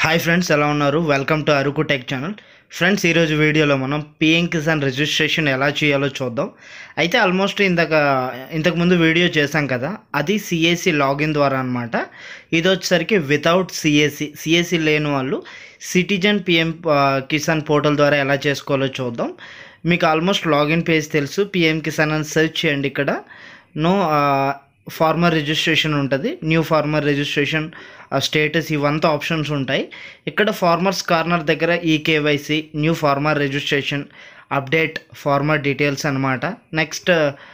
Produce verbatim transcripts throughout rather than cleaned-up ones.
Hi friends, ఎలా ఉన్నారు? Welcome to Araku tech channel. Friends, ఈరోజు వీడియోలో మనం పిఎం కిసాన్ రిజిస్ట్రేషన్ ఎలా చేయాలో చూద్దాం. అయితే ఆల్మోస్ట్ ఇందాక ఇంతకుముందు వీడియో చేశాం కదా, అది సిఎస్సి లాగిన్ ద్వారా అనమాట. ఇది వచ్చేసరికి వితౌట్ సిఎస్సి సిఎస్సి లేని వాళ్ళు సిటిజన్ పిఎం కిసాన్ పోర్టల్ ద్వారా ఎలా చేసుకోవాలో చూద్దాం. మీకు ఆల్మోస్ట్ లాగిన్ పేజ్ తెలుసు. పిఎం కిసాన్ అని సెర్చ్ చేయండి. ఇక్కడ నో ఫార్మర్ రిజిస్ట్రేషన్ ఉంటుంది, న్యూ ఫార్మర్ రిజిస్ట్రేషన్ స్టేటస్ ఇవంతా ఆప్షన్స్ ఉంటాయి. ఇక్కడ ఫార్మర్స్ కార్నర్ దగ్గర e KYC, new farmer registration, update farmer details అనమాట. నెక్స్ట్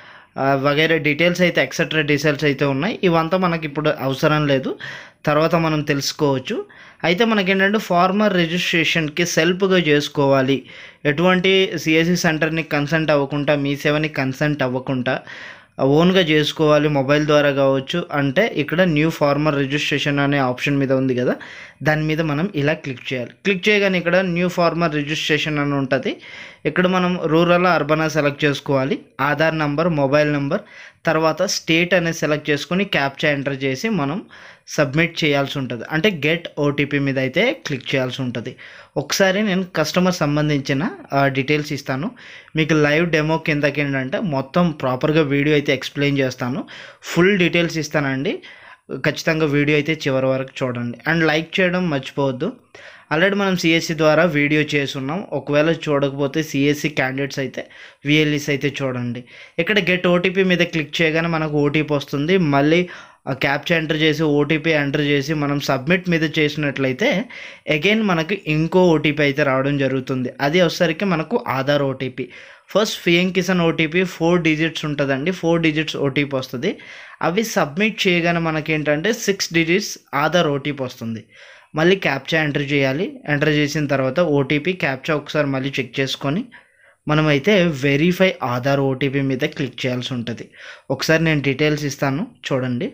వగైరా డీటెయిల్స్ అయితే ఎక్సెట్రా డీటెయిల్స్ అయితే ఉన్నాయి. ఇవంతా మనకి ఇప్పుడు అవసరం లేదు, తర్వాత మనం తెలుసుకోవచ్చు. అయితే మనకేంటంటే ఫార్మర్ రిజిస్ట్రేషన్కి సెల్ఫ్గా చేసుకోవాలి. ఎటువంటి సిఎస్సి సెంటర్ని కన్సల్ట్ అవ్వకుండా, మీ సేవని కన్సల్ట్ అవ్వకుండా ఓన్గా చేసుకోవాలి, మొబైల్ ద్వారా కావచ్చు. అంటే ఇక్కడ న్యూ ఫార్మర్ రిజిస్ట్రేషన్ అనే ఆప్షన్ మీద ఉంది కదా, దాని మీద మనం ఇలా క్లిక్ చేయాలి. క్లిక్ చేయగానే ఇక్కడ న్యూ ఫార్మర్ రిజిస్ట్రేషన్ అని ఉంటుంది. ఇక్కడ మనం రూరల్, అర్బన్ సెలెక్ట్ చేసుకోవాలి. ఆధార్ నంబర్, మొబైల్ నెంబర్, తర్వాత స్టేట్ అనేది సెలెక్ట్ చేసుకొని క్యాప్చా ఎంటర్ చేసి మనం సబ్మిట్ చేయాల్సి ఉంటుంది. అంటే గెట్ ఓటీపీ మీద అయితే క్లిక్ చేయాల్సి ఉంటుంది. ఒకసారి నేను కస్టమర్ సంబంధించిన డీటెయిల్స్ ఇస్తాను. మీకు లైవ్ డెమో కిందకి ఏంటంటే మొత్తం ప్రాపర్గా వీడియో అయితే ఎక్స్ప్లెయిన్ చేస్తాను. ఫుల్ డీటెయిల్స్ ఇస్తానండి. ఖచ్చితంగా వీడియో అయితే చివరి వరకు చూడండి. అండ్ లైక్ చేయడం మర్చిపోవద్దు. ఆల్రెడీ మనం సిఎస్సి ద్వారా వీడియో చేస్తున్నాం. ఒకవేళ చూడకపోతే సిఎస్సి క్యాండిడేట్స్ అయితే విఎల్ఈస్ అయితే చూడండి. ఇక్కడ గెట్ ఓటీపీ మీద క్లిక్ చేయగానే మనకు ఓటీపీ వస్తుంది. మళ్ళీ క్యాప్చా ఎంటర్ చేసి ఓటీపీ ఎంటర్ చేసి మనం సబ్మిట్ మీద చేసినట్లయితే అగైన్ మనకు ఇంకో ఓటీపీ అయితే రావడం జరుగుతుంది. అది వచ్చేసరికి మనకు Aadhaar OTP. First PM Kisan OTP four digits ఉంటుందండి. ఫోర్ డిజిట్స్ ఓటీపీ వస్తుంది. అవి సబ్మిట్ చేయగానే మనకేంటంటే సిక్స్ డిజిట్స్ ఆధార్ ఓటీపీ వస్తుంది. మళ్ళీ క్యాప్చా ఎంటర్ చేయాలి. ఎంటర్ చేసిన తర్వాత ఓటీపీ, క్యాప్చా ఒకసారి మళ్ళీ చెక్ చేసుకొని మనమైతే వెరిఫై ఆధార్ ఓటీపీ మీద క్లిక్ చేయాల్సి ఉంటుంది. ఒకసారి నేను డీటెయిల్స్ ఇస్తాను చూడండి.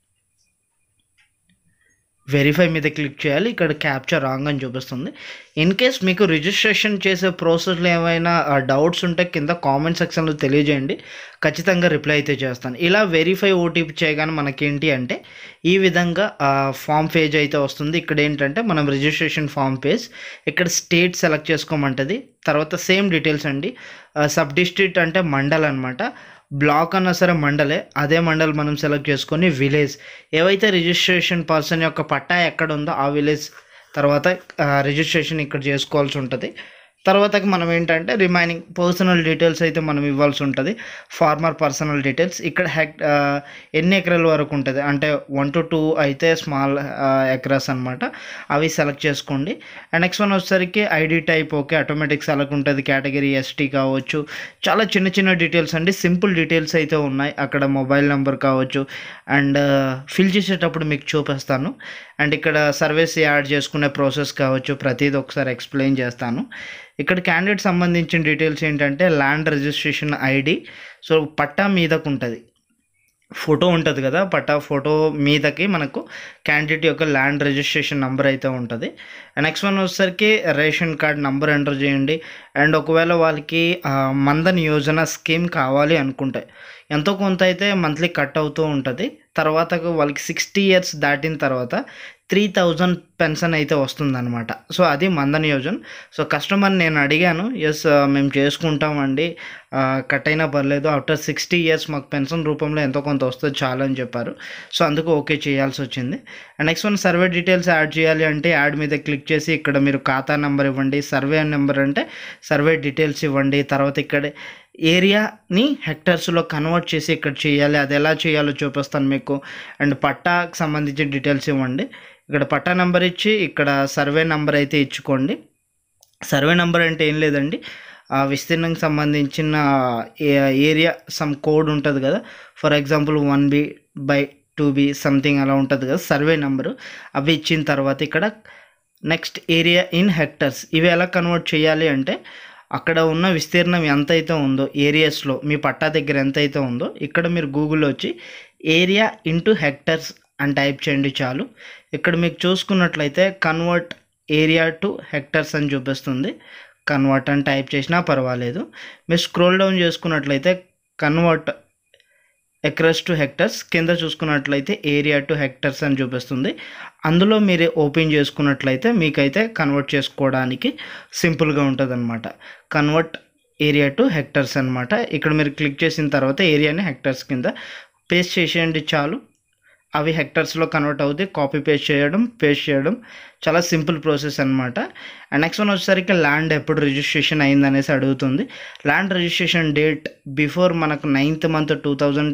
వెరిఫై మీద క్లిక్ చేయాలి. ఇక్కడ క్యాప్చా రాంగ్ అని చూపిస్తుంది. ఇన్ కేస్ మీకు రిజిస్ట్రేషన్ చేసే ప్రాసెస్లో ఏమైనా డౌట్స్ ఉంటే కింద కామెంట్ సెక్షన్లో తెలియజేయండి, ఖచ్చితంగా రిప్లై అయితే చేస్తాను. ఇలా వెరిఫై ఓటీపీ చేయగానే మనకేంటి అంటే ఈ విధంగా ఫామ్ పేజ్ అయితే వస్తుంది. ఇక్కడ ఏంటంటే మనం రిజిస్ట్రేషన్ ఫామ్ పేజ్, ఇక్కడ స్టేట్ సెలెక్ట్ చేసుకోమంటుంది. తర్వాత సేమ్ డీటెయిల్స్ అండి. సబ్ డిస్ట్రిక్ట్ అంటే మండల్ అనమాట. బ్లాక్ అన్నా సరే మండలే, అదే మండల్ మనం సెలెక్ట్ చేసుకొని విలేజ్, ఏవైతే రిజిస్ట్రేషన్ పర్సన్ యొక్క పట్టా ఎక్కడ ఉందో ఆ విలేజ్ తర్వాత రిజిస్ట్రేషన్ ఇక్కడ చేసుకోవాల్సి ఉంటుంది. తర్వాత మనం ఏంటంటే రిమైనింగ్ పర్సనల్ డీటెయిల్స్ అయితే మనం ఇవ్వాల్సి ఉంటుంది. ఫార్మర్ పర్సనల్ డీటెయిల్స్ ఇక్కడ హెక్ ఎన్ని ఎకరాల వరకు ఉంటుంది అంటే వన్ టు టూ అయితే స్మాల్ ఎకరాస్ అనమాట, అవి సెలెక్ట్ చేసుకోండి. అండ్ నెక్స్ట్ వన్ వచ్చేసరికి ID type okay, automatic select ఉంటుంది. కేటగిరీ ఎస్టీ కావచ్చు, చాలా చిన్న చిన్న డీటెయిల్స్ అండి, సింపుల్ డీటెయిల్స్ అయితే ఉన్నాయి. అక్కడ మొబైల్ నెంబర్ కావచ్చు అండ్ ఫిల్ చేసేటప్పుడు మీకు చూపిస్తాను. అండ్ ఇక్కడ సర్వీస్ యాడ్ చేసుకునే ప్రాసెస్ కావచ్చు, ప్రతిదీ ఒకసారి ఎక్స్ప్లెయిన్ చేస్తాను. ఇక్కడ క్యాండిడేట్ సంబంధించిన డీటెయిల్స్ ఏంటంటే ల్యాండ్ రిజిస్ట్రేషన్ ఐడి, సో పట్టా మీదకు ఉంటుంది, ఫోటో ఉంటుంది కదా, పట్టా ఫోటో మీదకి మనకు క్యాండిడేట్ యొక్క ల్యాండ్ రిజిస్ట్రేషన్ నెంబర్ అయితే ఉంటుంది. నెక్స్ట్ వన్ వచ్చేసరికి రేషన్ కార్డ్ నెంబర్ ఎంటర్ చేయండి. అండ్ ఒకవేళ వాళ్ళకి మందన్ యోజన స్కీమ్ కావాలి అనుకుంటే ఎంతో కొంత అయితే మంత్లీ కట్ అవుతూ ఉంటుంది. తర్వాత వాళ్ళకి సిక్స్టీ ఇయర్స్ దాటిన తర్వాత త్రీ థౌజండ్ పెన్షన్ అయితే వస్తుందన్నమాట. సో అది మందన్ యోజన. సో కస్టమర్ నేను అడిగాను, ఎస్ మేము చేసుకుంటామండి, కట్ అయినా పర్లేదు, ఆఫ్టర్ సిక్స్టీ ఇయర్స్ మాకు పెన్షన్ రూపంలో ఎంతో కొంత వస్తుంది చాలా అని చెప్పారు. సో అందుకు ఓకే చేయాల్సి వచ్చింది. And next one survey details add చేయాలి అంటే యాడ్ మీద క్లిక్ చేసి ఇక్కడ మీరు ఖాతా నెంబర్ ఇవ్వండి, సర్వే నెంబర్ అంటే సర్వే డీటెయిల్స్ ఇవ్వండి. తర్వాత ఇక్కడ ఏరియాని హెక్టర్స్లో కన్వర్ట్ చేసి ఇక్కడ చేయాలి, అది ఎలా చేయాలో చూపిస్తాను మీకు. అండ్ పట్టాకు సంబంధించిన డీటెయిల్స్ ఇవ్వండి. ఇక్కడ పట్టా నెంబర్ ఇచ్చి ఇక్కడ సర్వే నెంబర్ అయితే ఇచ్చుకోండి. సర్వే నెంబర్ అంటే ఏం లేదండి, ఆ విస్తీర్ణంకి సంబంధించిన ఏరియా సమ్ కోడ్ ఉంటుంది కదా, for example one B by two B something అలా ఉంటుంది కదా సర్వే నెంబరు. అవి ఇచ్చిన తర్వాత ఇక్కడ నెక్స్ట్ ఏరియా ఇన్ హెక్టర్స్, ఇవి ఎలా కన్వర్ట్ చేయాలి అంటే అక్కడ ఉన్న విస్తీర్ణం ఎంత అయితే ఉందో ఏరియాస్లో మీ పట్టా దగ్గర ఎంత అయితే ఉందో ఇక్కడ మీరు గూగుల్లో వచ్చి ఏరియా ఇంటూ హెక్టర్స్ అని టైప్ చేయండి చాలు. ఇక్కడ మీకు చూసుకున్నట్లయితే కన్వర్ట్ ఏరియా టు హెక్టర్స్ అని చూపిస్తుంది. కన్వర్ట్ అని టైప్ చేసినా పర్వాలేదు. మీరు స్క్రోల్ డౌన్ చేసుకున్నట్లయితే కన్వర్ట్ ఎకరస్ టు హెక్టర్స్, కింద చూసుకున్నట్లయితే ఏరియా టు హెక్టర్స్ అని చూపిస్తుంది. అందులో మీరు ఓపెన్ చేసుకున్నట్లయితే మీకైతే కన్వర్ట్ చేసుకోవడానికి సింపుల్గా ఉంటుంది అనమాట. కన్వర్ట్ ఏరియా టు హెక్టర్స్ అనమాట. ఇక్కడ మీరు క్లిక్ చేసిన తర్వాత ఏరియాని హెక్టర్స్ కింద పేస్ట్ చేసేయండి చాలు. అవి హెక్టర్స్లో కన్వర్ట్ అవుతాయి. కాపీ పేస్ట్ చేయడం, పేస్ట్ చేయడం చాలా సింపుల్ ప్రాసెస్ అనమాట. అండ్ నెక్స్ట్ వన్ వచ్చేసరికి ల్యాండ్ ఎప్పుడు రిజిస్ట్రేషన్ అయింది అనేసి అడుగుతుంది. ల్యాండ్ రిజిస్ట్రేషన్ డేట్ బిఫోర్ మనకు ninth month two thousand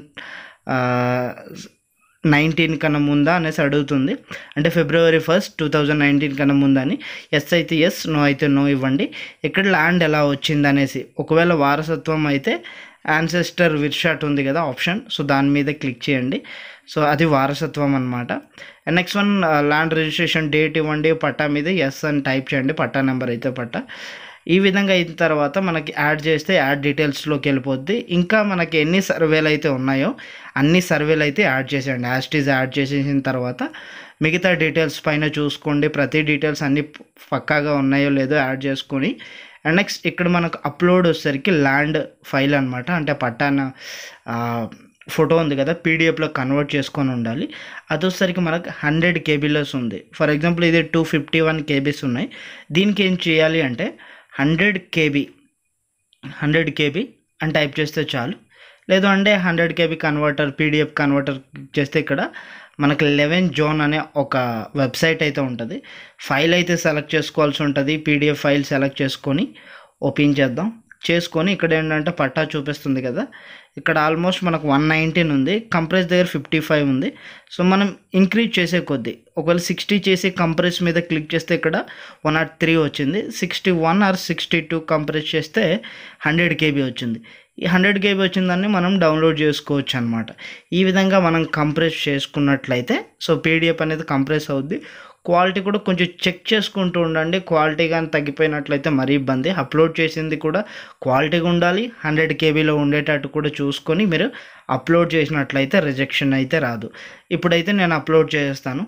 nineteen కన్నా ముందా అనేసి అడుగుతుంది. అంటే February first two thousand nineteen కన్నా ముందా అని. ఎస్ అయితే ఎస్, నో అయితే నో ఇవ్వండి. ఇక్కడ ల్యాండ్ ఎలా వచ్చింది అనేసి, ఒకవేళ వారసత్వం అయితే యాన్సెస్టర్ విర్షాట్ ఉంది కదా ఆప్షన్, సో దాని మీద క్లిక్ చేయండి. సో అది వారసత్వం అనమాట. And next one land registration date ఇవ్వండి, పట్టా మీద ఎస్ అని టైప్ చేయండి, పట్టా నెంబర్ అయితే పట్టా. ఈ విధంగా అయిన తర్వాత మనకి యాడ్ చేస్తే యాడ్ డీటెయిల్స్లోకి వెళ్ళిపోద్ది. ఇంకా మనకి ఎన్ని సర్వేలు అయితే ఉన్నాయో అన్ని సర్వేలు అయితే యాడ్ చేసేయండి. యాస్టీస్ యాడ్ చేసేసిన తర్వాత మిగతా డీటెయిల్స్ పైన చూసుకోండి, ప్రతి డీటెయిల్స్ అన్నీ పక్కాగా ఉన్నాయో లేదో యాడ్ చేసుకొని. అండ్ నెక్స్ట్ ఇక్కడ మనకు అప్లోడ్ వచ్చేసరికి ల్యాండ్ ఫైల్ అనమాట. అంటే పట్టాన ఫోటో ఉంది కదా, పీడిఎఫ్లో కన్వర్ట్ చేసుకొని ఉండాలి. అది వచ్చేసరికి మనకు హండ్రెడ్ కేబీలోస్ ఉంది. ఫర్ ఎగ్జాంపుల్ ఇది టూ ఫిఫ్టీ వన్ కేబీస్ ఉన్నాయి. దీనికి ఏం చేయాలి అంటే హండ్రెడ్ కేబీ హండ్రెడ్ కేబీ అని టైప్ చేస్తే చాలు. లేదు అంటే hundred KB converter, PDF converter చేస్తే ఇక్కడ మనకు లెవెన్ జోన్ అనే ఒక వెబ్సైట్ అయితే ఉంటుంది. ఫైల్ అయితే సెలెక్ట్ చేసుకోవాల్సి ఉంటుంది. పీడిఎఫ్ ఫైల్ సెలెక్ట్ చేసుకొని ఓపెన్ చేద్దాం. చేసుకొని ఇక్కడ ఏంటంటే పట్టా చూపిస్తుంది కదా, ఇక్కడ ఆల్మోస్ట్ మనకు వన్ నైన్టీన్ ఉంది, కంప్రెస్ దగ్గర ఫిఫ్టీ ఫైవ్ ఉంది. సో మనం ఇంక్రీజ్ చేసే కొద్దీ ఒకవేళ సిక్స్టీ చేసి కంప్రెస్ మీద క్లిక్ చేస్తే ఇక్కడ వన్ నాట్ త్రీ వచ్చింది. Sixty one or sixty two compress చేస్తే హండ్రెడ్ కేబీ వచ్చింది. ఈ హండ్రెడ్ కేబీ వచ్చిందని మనం డౌన్లోడ్ చేసుకోవచ్చు అనమాట. ఈ విధంగా మనం కంప్రెస్ చేసుకున్నట్లయితే సో పీడిఎఫ్ అనేది కంప్రెస్ అవుద్ది. క్వాలిటీ కూడా కొంచెం చెక్ చేసుకుంటూ ఉండండి. క్వాలిటీ కానీ తగ్గిపోయినట్లయితే మరీ ఇబ్బంది. అప్లోడ్ చేసింది కూడా క్వాలిటీగా ఉండాలి, హండ్రెడ్ కేబీలో ఉండేటట్టు కూడా చూసుకొని మీరు అప్లోడ్ చేసినట్లయితే రిజెక్షన్ అయితే రాదు. ఇప్పుడైతే నేను అప్లోడ్ చేస్తాను.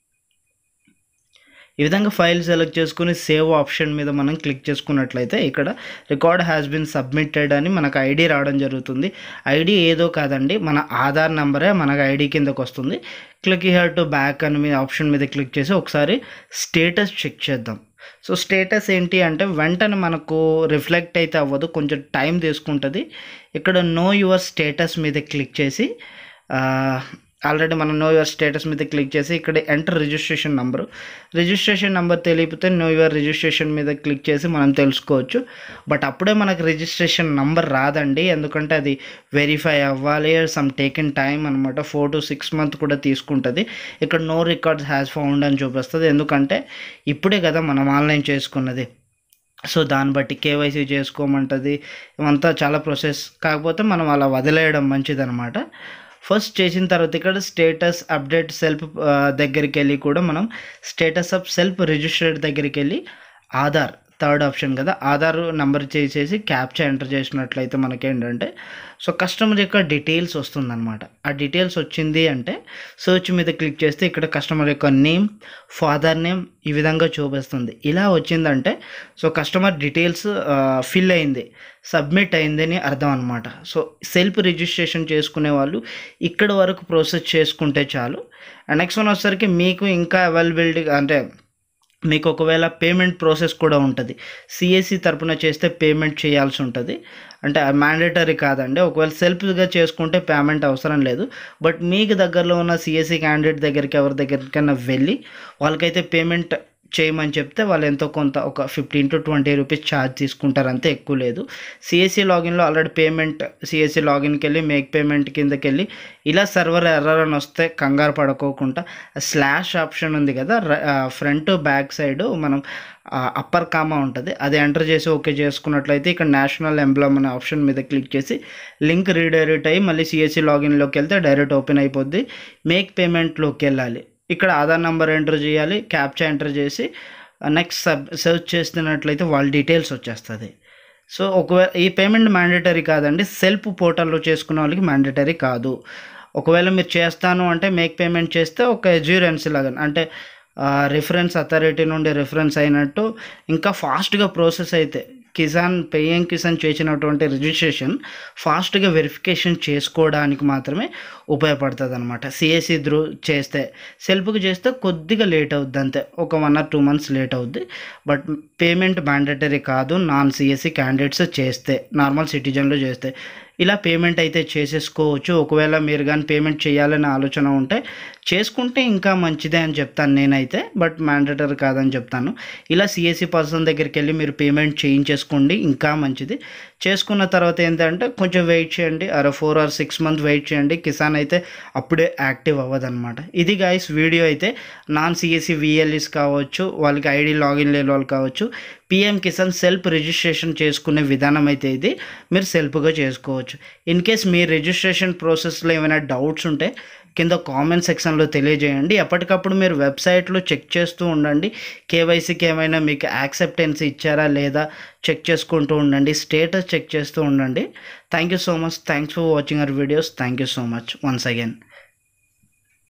ఈ విధంగా ఫైల్ సెలెక్ట్ చేసుకుని సేవ్ ఆప్షన్ మీద మనం క్లిక్ చేసుకున్నట్లయితే ఇక్కడ రికార్డ్ హ్యాస్ బిన్ సబ్మిటెడ్ అని మనకు ఐడి రావడం జరుగుతుంది. ఐడి ఏదో కాదండి, మన ఆధార్ నెంబరే మనకు ఐడి కిందకు వస్తుంది. క్లిక్ హియర్ టు బ్యాక్ అని మీ ఆప్షన్ మీద క్లిక్ చేసి ఒకసారి స్టేటస్ చెక్ చేద్దాం. సో స్టేటస్ ఏంటి అంటే వెంటనే మనకు రిఫ్లెక్ట్ అయితే అవ్వదు, కొంచెం టైం తీసుకుంటుంది. ఇక్కడ నో యువర్ స్టేటస్ మీద క్లిక్ చేసి ఆల్రెడీ మనం నో యువర్ స్టేటస్ మీద క్లిక్ చేసి ఇక్కడ enter registration number, registration number తెలియకపోతే నో యువర్ రిజిస్ట్రేషన్ మీద క్లిక్ చేసి మనం తెలుసుకోవచ్చు. బట్ అప్పుడే మనకు రిజిస్ట్రేషన్ నెంబర్ రాదండి, ఎందుకంటే అది వెరిఫై అవ్వాలి. సమ్ టేకెన్ టైం అనమాట, ఫోర్ టు సిక్స్ మంత్ కూడా తీసుకుంటుంది. ఇక్కడ నో రికార్డ్స్ హ్యాస్ ఫౌండ్ అని చూపిస్తుంది, ఎందుకంటే ఇప్పుడే కదా మనం ఆన్లైన్ చేసుకున్నది. సో దాన్ని బట్టి కేవైసీ చేసుకోమంటుంది. ఇవంతా చాలా ప్రాసెస్, కాకపోతే మనం అలా వదిలేయడం మంచిదన్నమాట. ఫస్ట్ చేసిన తర్వాత ఇక్కడ స్టేటస్ అప్డేట్ సెల్ఫ్ దగ్గరికి వెళ్ళి కూడా మనం స్టేటస్ ఆఫ్ సెల్ఫ్ రిజిస్టర్డ్ దగ్గరికి వెళ్ళి ఆధార్ థర్డ్ ఆప్షన్ కదా, ఆధార్ నెంబర్ చేసేసి క్యాప్చా ఎంటర్ చేసినట్లయితే మనకేంటంటే సో కస్టమర్ యొక్క డీటెయిల్స్ వస్తుందన్నమాట. ఆ డీటెయిల్స్ వచ్చింది అంటే సర్చ్ మీద క్లిక్ చేస్తే ఇక్కడ కస్టమర్ యొక్క నేమ్, ఫాదర్ నేమ్ ఈ విధంగా చూపిస్తుంది. ఇలా వచ్చిందంటే సో కస్టమర్ డీటెయిల్స్ ఫిల్ అయింది, సబ్మిట్ అయిందని అర్థం అనమాట. సో సెల్ఫ్ రిజిస్ట్రేషన్ చేసుకునే వాళ్ళు ఇక్కడ వరకు ప్రాసెస్ చేసుకుంటే చాలు. అండ్ నెక్స్ట్ వన్ వచ్చేసరికి మీకు ఇంకా అవైలబిలిటీ అంటే మీకు ఒకవేళ పేమెంట్ ప్రాసెస్ కూడా ఉంటుంది. సిఎస్సి తరపున చేస్తే పేమెంట్ చేయాల్సి ఉంటుంది, అంటే మ్యాండేటరీ కాదండి. ఒకవేళ సెల్ఫ్గా చేసుకుంటే పేమెంట్ అవసరం లేదు. బట్ మీకు దగ్గరలో ఉన్న సిఎస్సి క్యాండిడేట్ దగ్గరికి ఎవరి దగ్గరికైనా వెళ్ళి వాళ్ళకైతే పేమెంట్ చేయమని చెప్తే వాళ్ళు ఎంతో కొంత ఒక fifteen to twenty rupees charge తీసుకుంటారు, అంతే, ఎక్కువ లేదు. సిఎస్సి లాగిన్లో ఆల్రెడీ పేమెంట్ సిఎస్సి లాగిన్కి వెళ్ళి మేక్ పేమెంట్ కిందకి వెళ్ళి ఇలా సర్వర్ ఎర్రర్ అని వస్తే కంగారు పడుకోకుండా స్లాష్ ఆప్షన్ ఉంది కదా ఫ్రంట్ బ్యాక్ సైడ్ మనం అప్పర్ కామా ఉంటుంది, అది ఎంటర్ చేసి ఓకే చేసుకున్నట్లయితే ఇక్కడ నేషనల్ ఎంబ్లమ్ అనే ఆప్షన్ మీద క్లిక్ చేసి లింక్ రీడైరెక్ట్ అయ్యి మళ్ళీ సిఎస్సి లాగిన్లోకి వెళ్తే డైరెక్ట్ ఓపెన్ అయిపోద్ది. మేక్ పేమెంట్లోకి వెళ్ళాలి, ఇక్కడ ఆధార్ నెంబర్ ఎంటర్ చేయాలి, క్యాప్చా ఎంటర్ చేసి నెక్స్ట్ సబ్ సెర్చ్ చేస్తున్నట్లయితే వాళ్ళ డీటెయిల్స్ వచ్చేస్తుంది. సో ఒకవేళ ఈ పేమెంట్ మ్యాండేటరీ కాదండి, సెల్ఫ్ పోర్టల్లో చేసుకున్న వాళ్ళకి మ్యాండేటరీ కాదు. ఒకవేళ మీరు చేస్తాను అంటే మేక్ పేమెంట్ చేస్తే ఒక ఎజ్యూరెన్స్ లాగా, అంటే రిఫరెన్స్ అథారిటీ నుండి రిఫరెన్స్ అయినట్టు ఇంకా ఫాస్ట్గా ప్రాసెస్ అయితే కిసాన్ పిఎం కిసాన్ చేసినటువంటి రిజిస్ట్రేషన్ ఫాస్ట్గా వెరిఫికేషన్ చేసుకోవడానికి మాత్రమే ఉపయోగపడుతుంది అనమాట. సిఎస్సి త్రూ చేస్తే, సెల్ఫ్కి చేస్తే కొద్దిగా లేట్ అవుద్ది అంతే, ఒక one or two months late అవుద్ది. బట్ పేమెంట్ మ్యాండేటరీ కాదు నాన్ సిఎస్సి క్యాండిడేట్స్ చేస్తే, నార్మల్ సిటిజన్లు చేస్తే ఇలా పేమెంట్ అయితే చేసేసుకోవచ్చు. ఒకవేళ మీరు కానీ పేమెంట్ చేయాలనే ఆలోచన ఉంటే చేసుకుంటే ఇంకా మంచిదే అని చెప్తాను నేనైతే, బట్ మ్యాండేటరీ కాదని చెప్తాను. ఇలా సిఎస్సి పర్సన్ దగ్గరికి వెళ్ళి మీరు పేమెంట్ చేయించేసుకోండి, ఇంకా మంచిది. చేసుకున్న తర్వాత ఏంటంటే కొంచెం వెయిట్ చేయండి, అరే four or six month wait చేయండి. కిసాన్ అయితే అప్పుడే యాక్టివ్ అవ్వదన్నమాట. ఇది గాయస్ వీడియో అయితే నాన్ సిఎస్సి విఎల్ఈస్ కావచ్చు, వాళ్ళకి ఐడి లాగిన్ లేని వాళ్ళు కావచ్చు, పిఎం కిసాన్ సెల్ఫ్ రిజిస్ట్రేషన్ చేసుకునే విధానం అయితే ఇది. మీరు సెల్ఫ్గా చేసుకోవచ్చు. ఇన్ కేస్ మీ రిజిస్ట్రేషన్ ప్రాసెస్లో ఏమైనా డౌట్స్ ఉంటే కింద కామెంట్ సెక్షన్లో తెలియజేయండి. ఎప్పటికప్పుడు మీరు వెబ్సైట్లో చెక్ చేస్తూ ఉండండి, కేవైసీకి ఏమైనా మీకు యాక్సెప్టెన్స్ ఇచ్చారా లేదా చెక్ చేసుకుంటూ ఉండండి, స్టేటస్ చెక్ చేస్తూ ఉండండి. Thank you so much. Thanks for watching our videos. Thank you so much once again.